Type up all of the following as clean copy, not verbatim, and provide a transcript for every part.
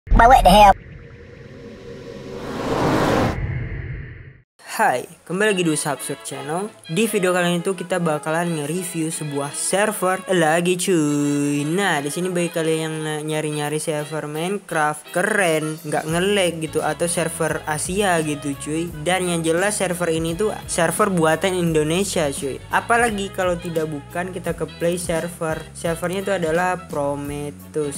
What the hell? Hai, kembali lagi di Subsur Channel. Di video kali ini tuh kita bakalan nge-review sebuah server lagi cuy. Nah, di sini bagi kalian yang nyari-nyari server Minecraft keren, nggak nge-lag gitu, atau server Asia gitu cuy. Dan yang jelas server ini tuh server buatan Indonesia cuy. Apalagi kalau tidak bukan kita ke play server. Servernya itu adalah Prometheus.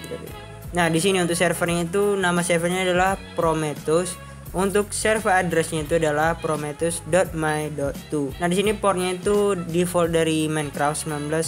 Nah, di sini untuk servernya itu nama servernya adalah Prometheus. Untuk server addressnya itu adalah prometheus.my.2. Nah, di sini portnya itu default dari Minecraft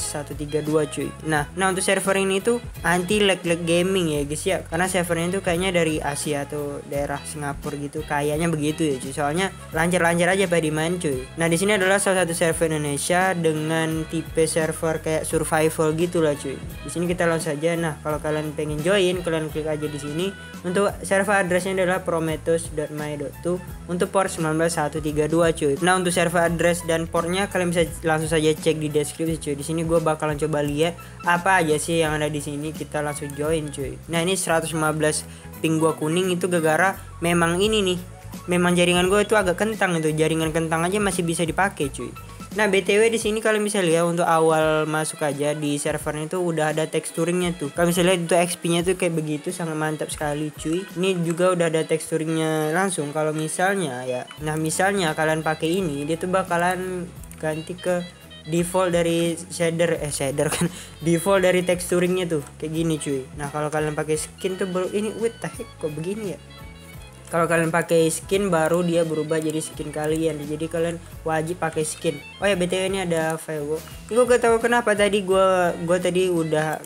19132 cuy. Nah untuk server ini tuh anti lag gaming ya guys ya. Karena servernya itu kayaknya dari Asia atau daerah Singapura gitu. Kayaknya begitu ya cuy. Soalnya lancar-lancar aja pada dimain cuy. Nah, di sini adalah salah satu server Indonesia dengan tipe server kayak survival gitulah cuy. Di sini kita langsung saja. Nah, kalau kalian pengen join, kalian klik aja di sini. Untuk server addressnya adalah prometheus.my.2 untuk port 19132 cuy. Nah, untuk server address dan portnya kalian bisa langsung saja cek di deskripsi cuy. Di sini gue bakalan coba lihat apa aja sih yang ada di sini. Kita langsung join cuy. Nah, ini 115 ping gua kuning itu gara-gara memang ini nih. Memang jaringan gue itu agak kentang itu. Jaringan kentang aja masih bisa dipakai cuy. Nah, BTW di sini kalian bisa lihat untuk awal masuk aja di servernya itu udah ada teksturingnya tuh. Kalian bisa lihat itu XP-nya tuh kayak begitu, sangat mantap sekali cuy. Ini juga udah ada teksturingnya langsung. Kalau misalnya ya, nah misalnya kalian pakai ini, dia tuh bakalan ganti ke default dari shader kan. Default dari teksturingnya tuh kayak gini cuy. Nah, kalau kalian pakai skin tuh baru ini, what the heck kok begini ya? Kalau kalian pakai skin baru dia berubah jadi skin kalian. Jadi kalian wajib pakai skin. Oh ya, BTW ini ada firework. Ini gue gak tahu kenapa tadi gue tadi udah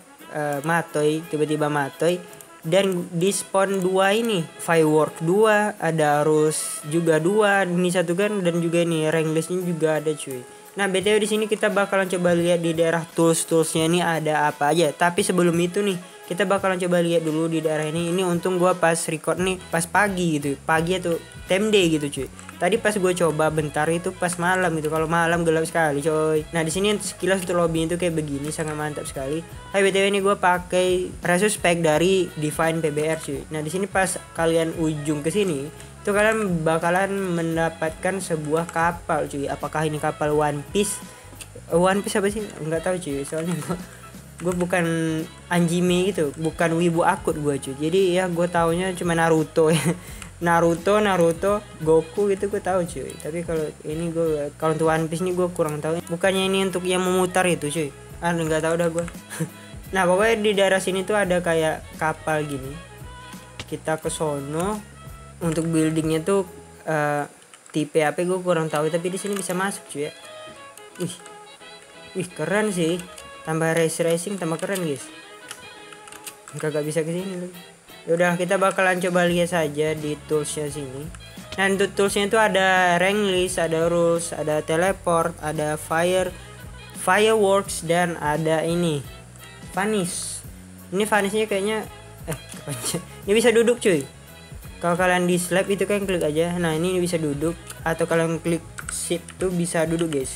matoy, tiba-tiba matoy. Dan di spawn 2 ini firework 2, ada arus juga 2, ini satu kan, dan juga ini rank listnya juga ada cuy. Nah, BTW di sini kita bakalan coba lihat di daerah toolsnya ini ada apa aja. Tapi sebelum itu nih, kita bakalan coba lihat dulu di daerah ini. Ini untung gua pas record nih pas pagi gitu. Pagi atau time day gitu cuy. Tadi pas gue coba bentar itu pas malam gitu. Kalau malam gelap sekali coy. Nah, di sini sekilas untuk lobby itu kayak begini, sangat mantap sekali. Hai, BTW ini gue pakai resource pack dari Divine PBR cuy. Nah, di sini pas kalian ujung ke sini itu kalian bakalan mendapatkan sebuah kapal cuy. Apakah ini kapal One Piece? One Piece apa sih? Enggak tahu cuy. Soalnya gue bukan anjime gitu, bukan wibu akut gue cuy. Jadi ya gue taunya cuma Naruto ya. Naruto, Goku gitu gue tahu cuy. Tapi kalau ini kalau untuk One Piece ini gue kurang tahu. Bukannya ini untuk yang memutar itu cuy. Nggak tahu dah gue. Nah, pokoknya di daerah sini tuh ada kayak kapal gini. Kita ke sono. Untuk buildingnya tuh tipe apa gue kurang tahu, tapi di sini bisa masuk cuy ya. Wih keren sih. Tambah racing tambah keren guys. Gak bisa ke sini lagi. Yaudah, kita bakalan coba lihat saja di toolsnya sini. Nah, untuk toolsnya itu ada rank list, ada rules, ada teleport, ada fireworks, dan ada ini vanish. Ini vanishnya kayaknya ini bisa duduk cuy. Kalau kalian di slab itu kan klik aja. Nah, ini bisa duduk, atau kalian klik shift tuh bisa duduk guys.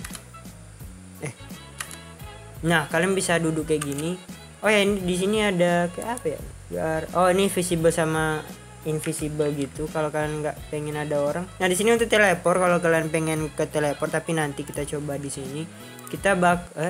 Nah, kalian bisa duduk kayak gini. Oh ya, ini di sini ada kayak apa ya? Oh, ini visible sama invisible gitu kalau kalian nggak pengen ada orang. Nah, di sini untuk teleport, kalau kalian pengen ke teleport, tapi nanti kita coba di sini. Kita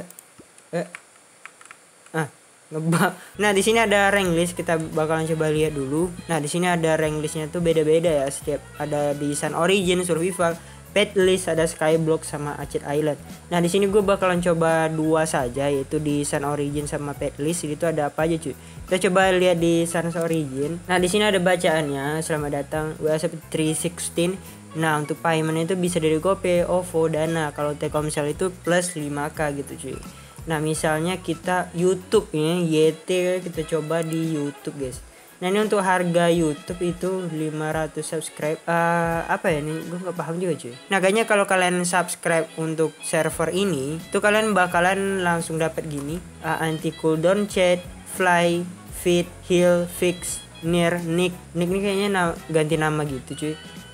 Nah, di sini ada rank list, kita bakalan coba lihat dulu. Nah, di sini ada rank listnya tuh beda-beda ya, setiap ada di Sun Origin, Survival, Pet List, ada Skyblock sama Acid Island. Nah, di sini gue bakalan coba 2 saja, yaitu di Sun Origin sama Pet List. Itu ada apa aja cuy? Kita coba lihat di Sun Origin. Nah, di sini ada bacaannya, selamat datang WhatsApp 316. Nah, untuk payment itu bisa dari GoPay, OVO, Dana. Kalau Telkomsel itu plus 5k gitu cuy. Nah, misalnya kita YouTube ya, YT, kita coba di YouTube guys. Nah, ini untuk harga YouTube itu 500 subscribe. Apa ya ini? Gue nggak paham juga cuy. Nah, kayaknya kalau kalian subscribe untuk server ini, tuh kalian bakalan langsung dapat gini. Anti cooldown chat, fly, feed, heal, fix, near, nick. Nick ini kayaknya ganti nama gitu cuy.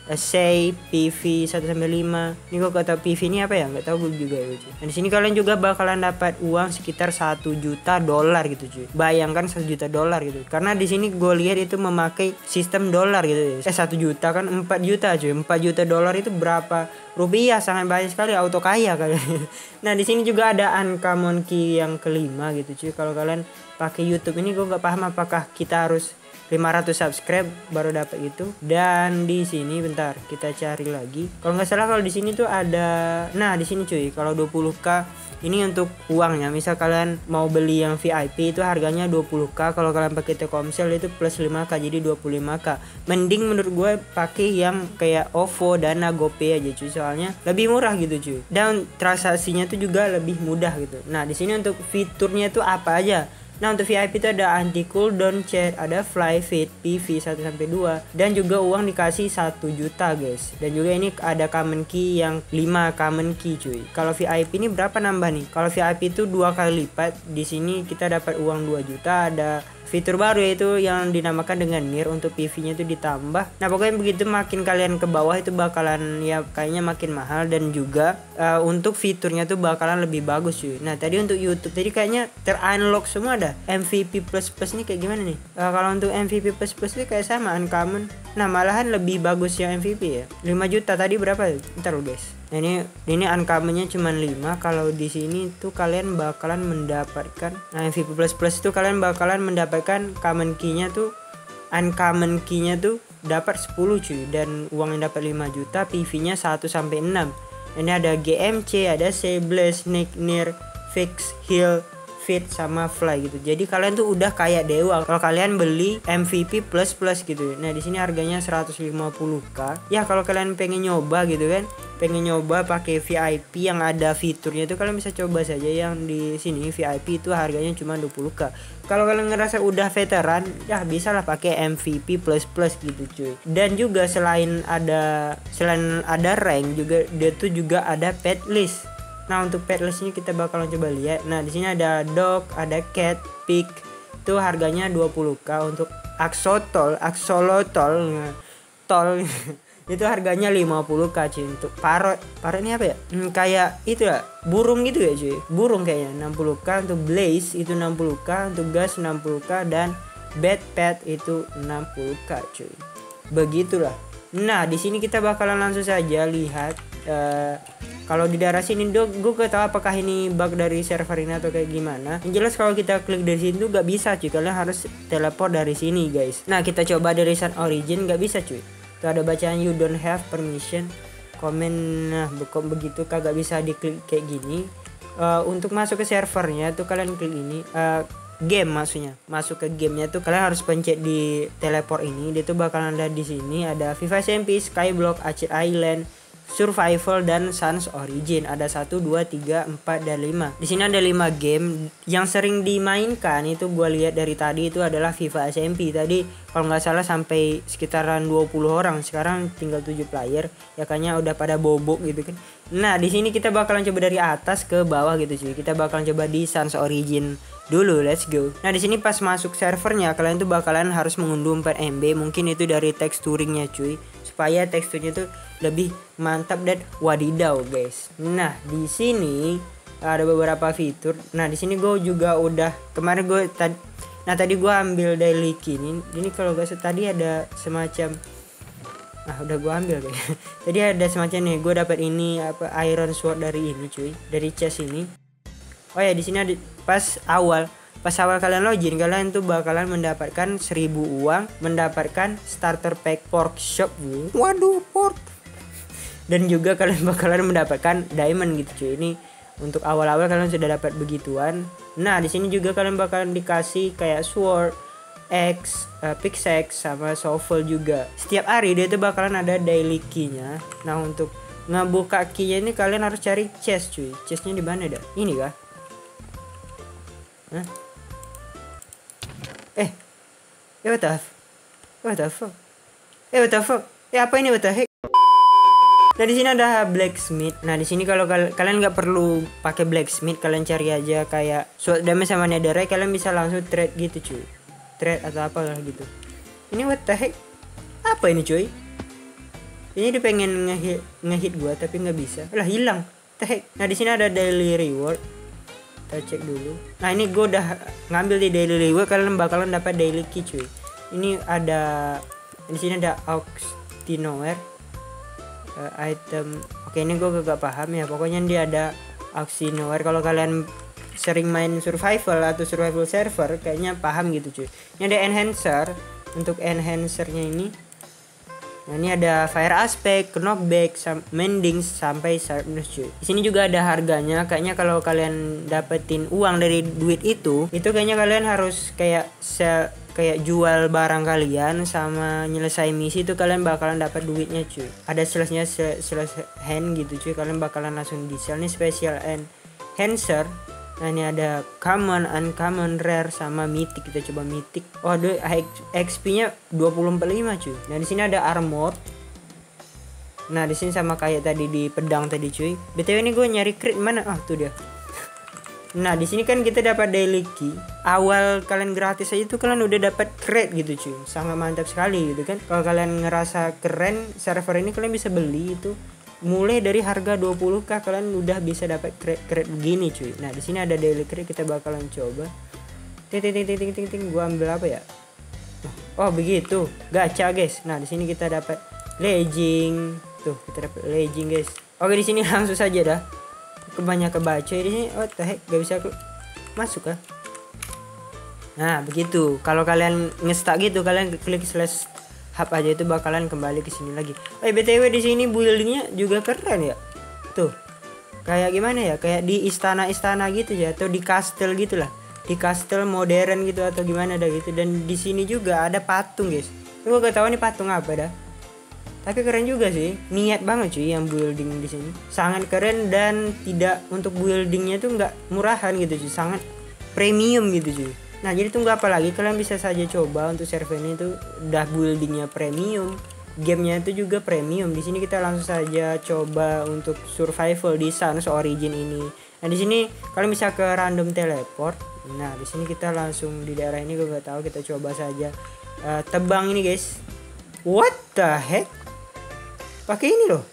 say PV 1 sampai 5. Ini gue gak tau PV ini apa ya, nggak tahu gue juga ya cuy. Dan di sini kalian juga bakalan dapat uang sekitar 1 juta dolar gitu cuy. Bayangkan 1 juta dolar gitu. Karena di sini gue lihat itu memakai sistem dolar gitu. 1 juta kan 4 juta cuy. 4 juta dolar itu berapa rupiah? Sangat banyak sekali, auto kaya kalian. Nah di sini juga ada uncommon key yang kelima gitu cuy. Kalau kalian pakai YouTube ini gue nggak paham apakah kita harus 500 subscribe baru dapat gitu. Dan di sini bentar kita cari lagi. Kalau nggak salah kalau di sini tuh ada, nah di sini cuy, kalau 20k ini untuk uangnya. Misal kalian mau beli yang VIP itu harganya 20k. Kalau kalian pakai Telkomsel itu plus 5k jadi 25k. Mending menurut gue pakai yang kayak OVO, Dana, GoPay aja cuy. Soalnya lebih murah gitu cuy. Dan transaksinya tuh juga lebih mudah gitu. Nah di sini untuk fiturnya tuh apa aja? Nah untuk VIP itu ada anti cooldown chat, ada fly fit, PV 1 sampai 2, dan juga uang dikasih 1 juta guys. Dan juga ini ada common key yang 5 common key cuy. Kalau VIP ini berapa nambah nih? Kalau VIP itu 2 kali lipat. Di sini kita dapat uang 2 juta, ada fitur baru yaitu yang dinamakan dengan NIR, untuk PV-nya itu ditambah. Nah pokoknya begitu, makin kalian ke bawah itu bakalan ya kayaknya makin mahal, dan juga untuk fiturnya tuh bakalan lebih bagus cuy. Nah tadi untuk YouTube tadi kayaknya terunlock semua dah. MVP plus plus ini kayak gimana nih? Kalau untuk MVP plus plus itu kayak sama uncommon. Nah malahan lebih bagus yang MVP ya. 5 juta tadi berapa? Ntar lo guys. Nah ini uncommonnya cuma 5. Kalau di sini tuh kalian bakalan mendapatkan, nah MVP plus plus itu kalian bakalan mendapatkan common key-nya tuh, uncommon key-nya tuh dapat 10 cuy, dan uang yang dapat 5 juta, PV-nya 1 sampai 6. Ini ada GMC, ada Sable, Snake, Near, Fix, Heal, Fit sama Fly gitu. Jadi kalian tuh udah kayak dewa kalau kalian beli MVP plus plus gitu. Nah di sini harganya 150k. Ya kalau kalian pengen nyoba gitu kan, pengen nyoba pakai VIP yang ada fiturnya itu, kalian bisa coba saja yang di sini. VIP itu harganya cuma 20k. Kalau kalian ngerasa udah veteran, ya bisa lah pakai MVP plus plus gitu cuy. Dan juga selain ada rank juga, dia tuh juga ada pet list. Nah untuk pet listnya kita bakalan coba lihat. Nah di sini ada dog, ada cat, pig, itu harganya 20k. Untuk axolotl tol itu harganya 50k cuy. Untuk parrot ini apa ya? Kayak itu ya, burung gitu ya cuy. Burung kayaknya 60k. Untuk blaze itu 60k, untuk gas 60k, dan bed pet itu 60k cuy. Begitulah. Nah di sini kita bakalan langsung saja lihat. Kalau di daerah sini gue gak tahu apakah ini bug dari server ini atau kayak gimana. Yang jelas kalau kita klik dari sini tuh gak bisa cuy. Kalian harus teleport dari sini guys. Nah kita coba dari Sun Origin, gak bisa cuy. Tuh ada bacaan you don't have permission. Komen, nah begitu kagak bisa diklik kayak gini. Untuk masuk ke servernya tuh kalian klik ini. Game maksudnya, masuk ke gamenya tuh kalian harus pencet di teleport ini. Dia tuh bakalan ada di sini, ada Viva SMP, Skyblock, Acid Island, Survival, dan Suns Origin. Ada 1, 2, 3, 4, dan 5. Di sini ada 5 game yang sering dimainkan. Itu gue lihat dari tadi itu adalah Viva SMP. Tadi kalau nggak salah sampai sekitaran 20 orang. Sekarang tinggal 7 player. Ya kayaknya udah pada bobok gitu kan. Nah di sini kita bakalan coba dari atas ke bawah gitu cuy. Kita bakalan coba di Suns Origin dulu, let's go. Nah di sini pas masuk servernya kalian tuh bakalan harus mengunduh 4 MB. Mungkin itu dari texturingnya cuy, supaya teksturnya tuh lebih mantap dan wadidaw guys. Nah di sini ada beberapa fitur. Nah di sini gue juga udah kemarin tadi gue ambil daily key ini kalau gak salah tadi ada semacam, udah gue ambil guys. Tadi ada semacam nih, gue dapat ini apa, iron sword dari ini cuy, dari chest ini. Oh ya di sini ada pas awal kalian login, kalian tuh bakalan mendapatkan 1000 uang, mendapatkan starter pack pork shop. Waduh, pork. Dan juga kalian bakalan mendapatkan diamond gitu cuy. Ini untuk awal-awal kalian sudah dapat begituan. Nah, di sini juga kalian bakalan dikasih kayak sword, X, pickaxe sama shovel juga. Setiap hari dia tuh bakalan ada daily key-nya. Nah, untuk ngebuka key-nya ini kalian harus cari chest cuy. Chestnya di mana dah? Ini kah? Hah? What the fuck? Apa ini what the heck? Nah di sini ada blacksmith. Nah di sini kalau kalian nggak perlu pakai blacksmith, kalian cari aja kayak sword damage sama netherite, kalian bisa langsung trade gitu cuy. Trade atau apa lah gitu. Ini what the heck? Apa ini cuy? Ini dia pengen ngehit gua tapi nggak bisa. Lah hilang. Teh. Nah di sini ada daily reward. Kita cek dulu. Nah ini gua udah ngambil di daily reward. Kalian bakalan dapat daily key cuy. Ini ada di sini ada Auxtinoware item. Oke ini gua gak paham ya. Pokoknya dia ada Auxtinoware. Kalau kalian sering main survival atau survival server kayaknya paham gitu cuy. Ini ada enhancer. Untuk enhancernya ini, nah ini ada fire aspect, knockback, mending sampai sharpness cuy. Di sini juga ada harganya. Kayaknya kalau kalian dapetin uang dari duit itu kayaknya kalian harus kayak jual barang kalian sama nyelesain misi itu kalian bakalan dapat duitnya cuy. Ada slashnya slash hand gitu cuy. Kalian bakalan langsung di sell nih special enhancer. Nah ini ada common, uncommon, rare sama mythic. Kita coba mythic. Oh, ada XP-nya 245 cuy. Nah di sini ada armor. Nah di sini sama kayak tadi di pedang tadi cuy. BTW ini gue nyari crit mana? Ah tuh dia. Nah di sini kan kita dapat daily key. Awal kalian gratis aja itu kalian udah dapat crit gitu cuy. Sangat mantap sekali gitu kan. Kalau kalian ngerasa keren server ini kalian bisa beli itu. Mulai dari harga 20k kalian udah bisa dapat crate begini cuy. Nah di sini ada daily crate, kita bakalan coba. Gua ambil apa ya? Oh begitu, gacha guys. Nah di sini kita dapat legging. Tuh kita dapat legging guys. Oke di sini langsung saja dah. Kebanyakan kebaca di sini. Oh teh gak bisa masuk kah? Nah begitu. Kalau kalian ngestak gitu kalian klik slash hub aja itu bakalan kembali ke sini lagi. BTW di sini buildingnya juga keren ya. Tuh. Kayak gimana ya? Kayak di istana-istana gitu ya atau di kastel gitulah. Di kastel modern gitu atau gimana dah gitu. Dan di sini juga ada patung, guys. Gue gak tahu nih patung apa dah. Tapi keren juga sih. Niat banget cuy yang building di sini. Sangat keren dan tidak untuk buildingnya tuh nggak murahan gitu cuy. Sangat premium gitu cuy. Nah jadi tunggu apa lagi, kalian bisa saja coba untuk server ini tuh udah buildingnya premium, gamenya itu juga premium. Di sini kita langsung saja coba untuk survival di Sans Origin ini. Nah di sini kalian bisa ke random teleport. Nah di sini kita langsung di daerah ini gue gak tahu, kita coba saja tebang ini guys. What the heck? Pakai ini loh.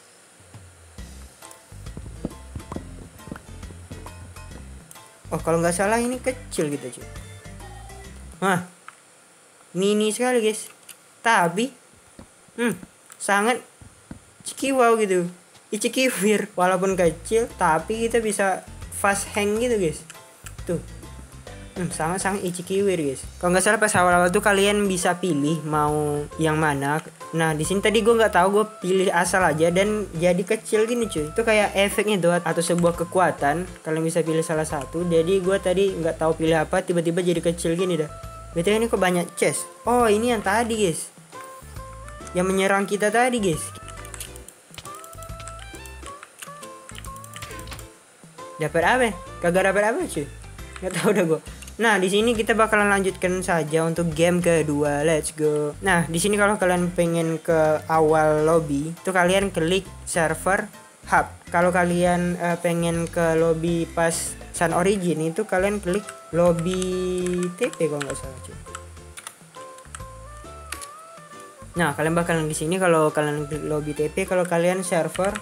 Oh kalau nggak salah ini kecil gitu cuy. Nah, mini sekali guys. Tapi sangat cikiwau gitu. Icikiwir. Walaupun kecil tapi kita bisa fast hang gitu guys. Tuh. Sangat-sangat icikiwir guys. Kalau nggak salah pas awal-awal tuh kalian bisa pilih mau yang mana. Nah di sini tadi gue nggak tahu, gue pilih asal aja dan jadi kecil gini cuy. Itu kayak efeknya tuh atau sebuah kekuatan. Kalian bisa pilih salah satu. Jadi gue tadi nggak tahu pilih apa, tiba-tiba jadi kecil gini dah. BTW ini kok banyak chest. Oh ini yang tadi guys, yang menyerang kita tadi guys. Dapat apa? Kagak dapat apa cuy. Nggak tahu dah gue. Nah di sini kita bakalan lanjutkan saja untuk game kedua. Let's go. Nah di sini kalau kalian pengen ke awal lobby, itu kalian klik server hub. Kalau kalian pengen ke lobby pas Sun Origin itu kalian klik lobby TP kalau nggak salah cuy. Nah kalian bakalan di sini kalau kalian klik lobby TP. Kalau kalian server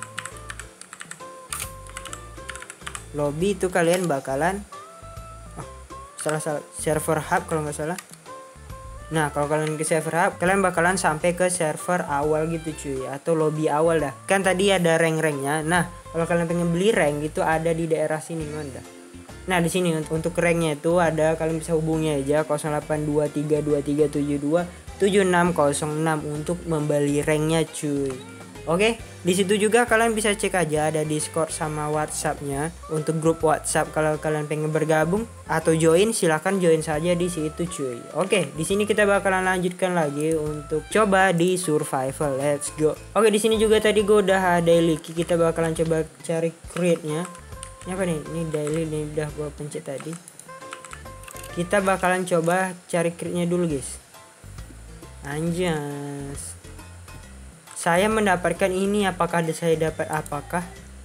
lobby itu kalian bakalan salah server hub kalau nggak salah. Nah kalau kalian ke server hub kalian bakalan sampai ke server awal gitu cuy, atau lobby awal dah. Kan tadi ada rank-ranknya. Nah kalau kalian pengen beli rank itu ada di daerah sini mana. Nah di sini untuk ranknya itu ada, kalian bisa hubungi aja 082323727606 untuk membeli ranknya cuy. Oke, di situ juga kalian bisa cek aja ada Discord sama WhatsAppnya. Untuk grup WhatsApp kalau kalian pengen bergabung atau join silahkan join saja di situ cuy. Oke, di sini kita bakalan lanjutkan lagi untuk coba di survival. Let's go. Oke, di sini juga tadi gue udah daily key, kita bakalan coba cari crate-nya. Ini apa nih? Ini daily nih udah gue pencet tadi. Kita bakalan coba cari crate-nya dulu guys. Anjas. Saya mendapatkan ini, apakah saya dapat apakah?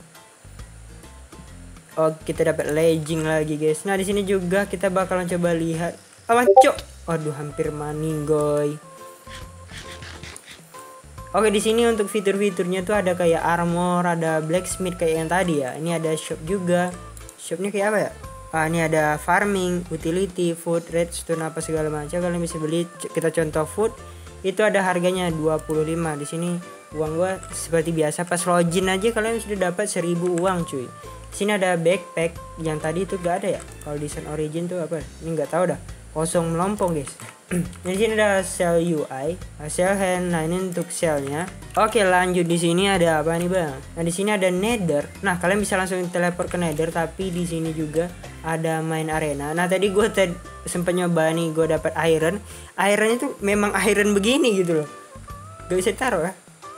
Oh, kita dapat legging lagi, guys. Nah, di sini juga kita bakalan coba lihat. Awan, cok. Aduh, hampir meninggoy. Oke, di sini untuk fitur-fiturnya tuh ada kayak armor, ada blacksmith kayak yang tadi ya. Ini ada shop juga. Shopnya kayak apa ya? Ini ada farming, utility, food, redstone apa segala macam. Kalian bisa beli. Kita contoh food itu ada harganya 25. Di sini uang gua seperti biasa pas login aja kalian sudah dapat 1000 uang cuy. Di sini ada backpack yang tadi itu gak ada ya. Kalau di Sun Origin tuh apa? Ini nggak tahu dah. Kosong melompong guys. Di sini ada cell UI, cell hand. Nah ini untuk cellnya. Oke, lanjut. Di sini ada apa nih bang? Nah di sini ada nether. Nah kalian bisa langsung teleport ke nether. Tapi di sini juga ada main arena. Nah tadi gue sempat nyoba nih, gue dapat iron. Iron itu memang iron begini gitu loh. Gak bisa ditaruh ya.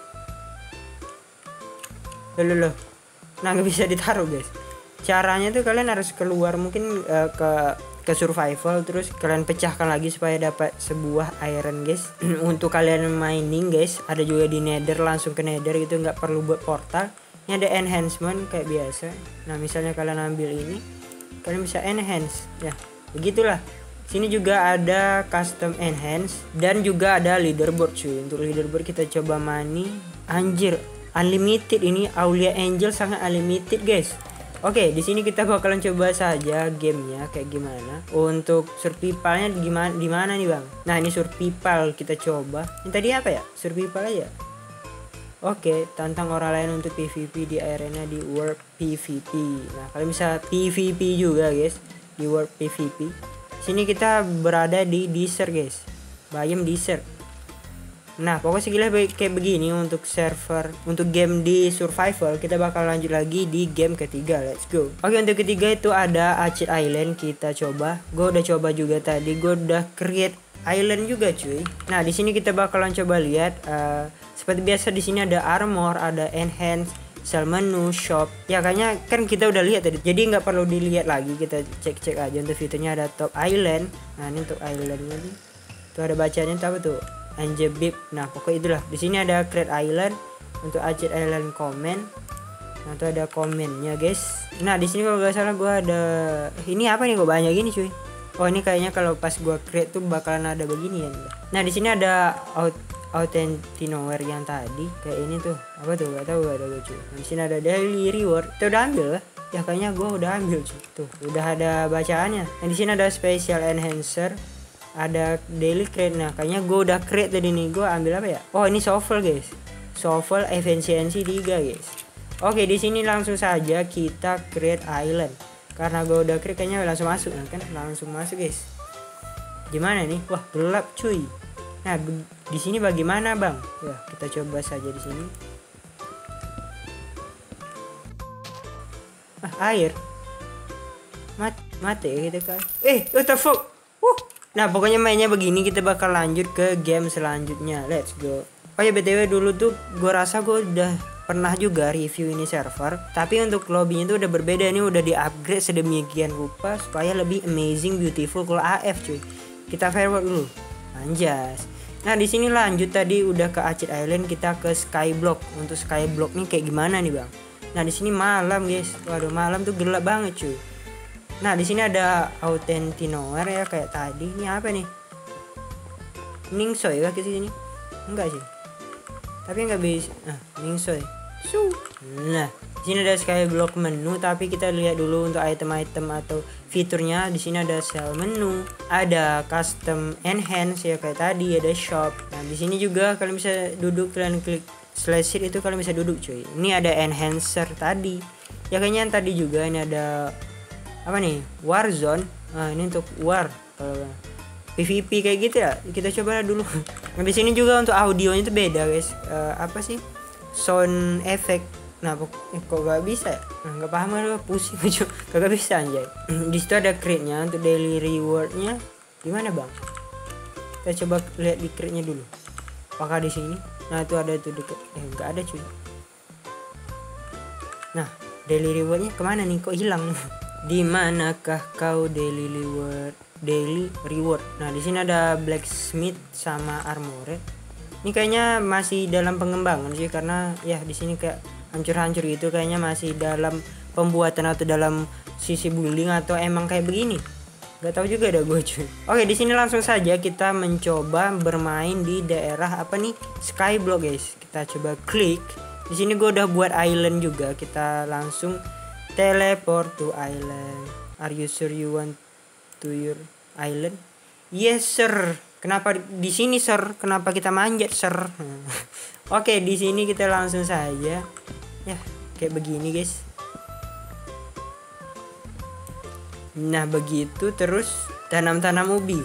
Loh. Nah gak bisa ditaruh guys. Caranya tuh kalian harus keluar mungkin ke survival, terus kalian pecahkan lagi supaya dapat sebuah iron guys. Untuk kalian mining guys, ada juga di nether, langsung ke nether gitu, nggak perlu buat portal. Ini ada enhancement kayak biasa. Nah misalnya kalian ambil ini, kalian bisa enhance ya, begitulah. Sini juga ada custom enhance dan juga ada leaderboard cuy. Untuk leaderboard kita coba money. Anjir, unlimited ini. Aulia Angel sangat unlimited guys. Oke, di sini kita bakalan coba saja gamenya kayak gimana. Untuk survivalnya di mana nih bang? Nah ini survival kita coba. Ini tadi apa ya? Survival aja. Oke, tantang orang lain untuk PVP di arena di World PVP. Nah kalian bisa PVP juga guys di World PVP. Sini kita berada di desert guys, biome desert. Nah pokoknya segila kayak begini untuk server, untuk game di survival. Kita bakal lanjut lagi di game ketiga, let's go. Oke, untuk ketiga itu ada Acid Island. Kita coba, gue udah coba juga tadi, gue udah create island juga cuy. Nah di sini kita bakalan coba lihat seperti biasa. Di sini ada armor, ada enhance, sel menu, shop. Ya kayaknya kan kita udah lihat tadi, jadi nggak perlu dilihat lagi. Kita cek aja. Untuk fiturnya ada top island. Nah ini untuk islandnya nih, tuh ada bacanya apa tuh, Anjebib. Nah pokoknya itulah. Di sini ada create island. Untuk Acid Island comment. Nah tuh ada komennya guys. Nah di sini kalau nggak salah gue ada ini apa nih, kok banyak gini cuy. Oh ini kayaknya kalau pas gue create tuh bakalan ada begini ya. Nah di sini ada Authentinower yang tadi kayak ini tuh, apa tuh gak tahu, gak ada gue cuy. Nah, di sini ada daily reward. Itu udah ambil lah ya, kayaknya gue udah ambil cuy. Tuh udah ada bacaannya. Nah di sini ada special enhancer, ada daily create. Nah kayaknya gue udah create tadi nih. Gue ambil apa ya? Oh ini shovel guys, shovel efisiensi 3 guys. Oke, di sini langsung saja kita create island. Karena gue udah create kayaknya langsung masuk kan, langsung masuk guys. Gimana nih? Wah gelap cuy. Nah di sini bagaimana bang? Ya kita coba saja di sini. Air mati ya kita kan. What the fuck? Nah pokoknya mainnya begini. Kita bakal lanjut ke game selanjutnya, let's go. Oh ya btw dulu tuh gue rasa gue udah pernah juga review ini server, tapi untuk lobbynya itu udah berbeda. Ini udah di upgrade sedemikian rupa supaya lebih amazing, beautiful kalau AF cuy. Kita forward dulu, anjas. Nah di sini lanjut tadi udah ke Acid Island, kita ke Skyblock. Untuk Skyblock nih kayak gimana nih bang? Nah di sini malam guys. Waduh malam tuh gelap banget cuy. Nah di sini ada Authentinower ya kayak tadi. Ini apa nih? Ningsoy kah ke sini? Enggak sih. Tapi nggak bisa. Ningsoy. Nah, di sini ada Skyblock menu, tapi kita lihat dulu untuk item-item atau fiturnya. Di sini ada sel menu, ada custom enhance ya kayak tadi, ada shop. Nah, di sini juga kalian bisa duduk, kalian klik slash itu kalian bisa duduk cuy. Ini ada enhancer tadi. Ya kayaknya yang tadi juga. Ini ada apa nih? Warzone. Nah, ini untuk war kalau PVP kayak gitu ya. Kita coba dulu. Nah, di sini juga untuk audionya itu beda guys. Apa sih? Sound effect. Nah kok gak bisa ya? Nah, gak paham lah, pusing aja. Kagak bisa anjay. Di situ ada crate-nya untuk daily reward-nya. Gimana bang? Kita coba lihat di crate-nya dulu. Apakah di sini? Nah itu ada tuh deket. Gak ada cuy. Nah daily reward-nya kemana nih? Kok hilang? Di manakah kau daily reward? Nah di sini ada blacksmith sama armor. Ini kayaknya masih dalam pengembangan sih, karena ya di sini kayak hancur-hancur gitu. Kayaknya masih dalam pembuatan atau dalam sisi building atau emang kayak begini. Gak tahu juga ada gue cuy. Oke, di sini langsung saja kita mencoba bermain di daerah apa nih? Skyblock guys. Kita coba klik. Di sini gue udah buat island juga. Kita langsung teleport to island. Are you sure you want to your island? Yes sir. Kenapa di sini sir? Kenapa kita manjat sir? Oke, di sini kita langsung saja. Ya, kayak begini guys. Nah begitu, terus tanam-tanam ubi.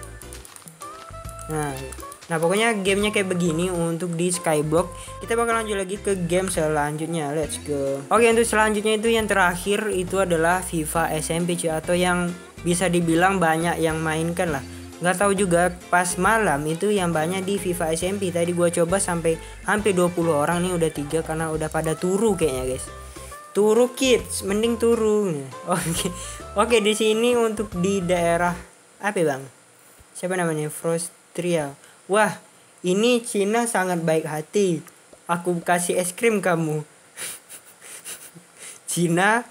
Nah pokoknya gamenya kayak begini untuk di Skyblock. Kita bakal lanjut lagi ke game selanjutnya. Let's go. Oke, untuk selanjutnya itu yang terakhir itu adalah FIFA SMP cuy, atau yang bisa dibilang banyak yang mainkan lah. Nggak tahu juga, pas malam itu yang banyak di FIFA SMP. Tadi gua coba sampai hampir 20 orang nih, udah 3 karena udah pada turu kayaknya guys. Turu kids, mending turu. Oke, di sini untuk di daerah apa bang? Siapa namanya? Frostria. Wah, ini Cina sangat baik hati. Aku kasih es krim kamu. Cina.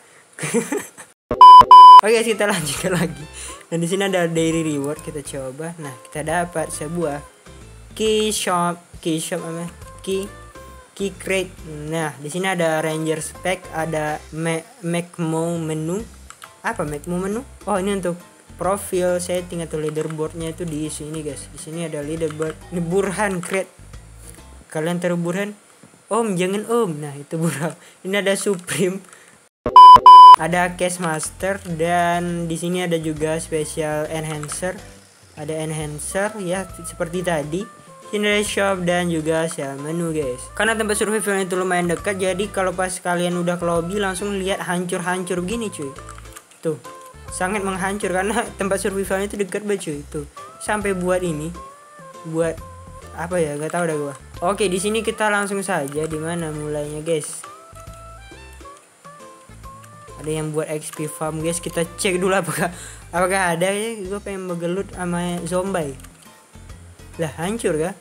Oke, kita lanjutkan lagi. Dan di sini ada daily reward, kita coba. Nah, kita dapat sebuah key shop apa? Key crate. Nah, di sini ada Ranger Spec, ada Macmo menu. Apa Macmo menu? Oh, ini untuk profil setting atau leaderboardnya itu di sini guys. Di sini ada leaderboard. Ini Burhan crate. Kalian taruh Burhan? Om, jangan Om. Nah, itu Burhan. Ini ada Supreme. Ada Cash Master, dan di sini ada juga special enhancer. Ada enhancer ya seperti tadi. Ini shop dan juga shell menu guys. Karena tempat survival itu lumayan dekat, jadi kalau pas kalian udah ke lobby langsung lihat hancur-hancur begini cuy. Tuh, sangat menghancur karena tempat survival itu dekat banget cuy. Tuh, sampai buat ini, buat apa ya? Gak tahu dah gua. Oke, di sini kita langsung saja. Di mana mulainya guys? Ada yang buat XP farm guys. Kita cek dulu apakah ada ya. Gue pengen begelut sama zombie. Lah hancur kah?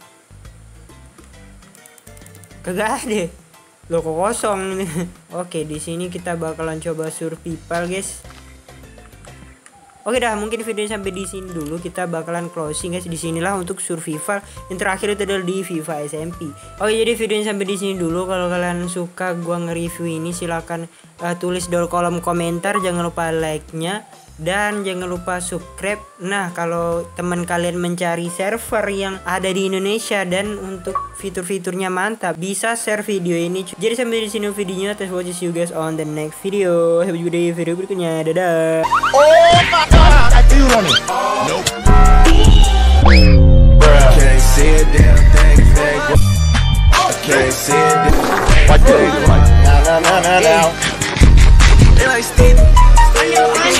Kagak ada. Loh kok kosong ini. Oke, di sini kita bakalan coba survival guys. Oke dah, mungkin videonya sampai di sini dulu. Kita bakalan closing guys. Di sinilah untuk survival. Yang terakhir itu adalah di FIFA SMP. Oke, jadi videonya sampai di sini dulu. Kalau kalian suka gua nge-review ini, silakan tulis di kolom komentar. Jangan lupa like-nya. Dan jangan lupa subscribe. Nah, kalau teman kalian mencari server yang ada di Indonesia dan untuk fitur-fiturnya mantap, bisa share video ini. Jadi sampai di sini videonya. Thanks for watching, see you guys on the next video. Have a good day, video berikutnya. Dadah. Oh my God! Are you running? Nope. Can't see a damn thing. Can't see a damn thing. Like, now. They like Steve.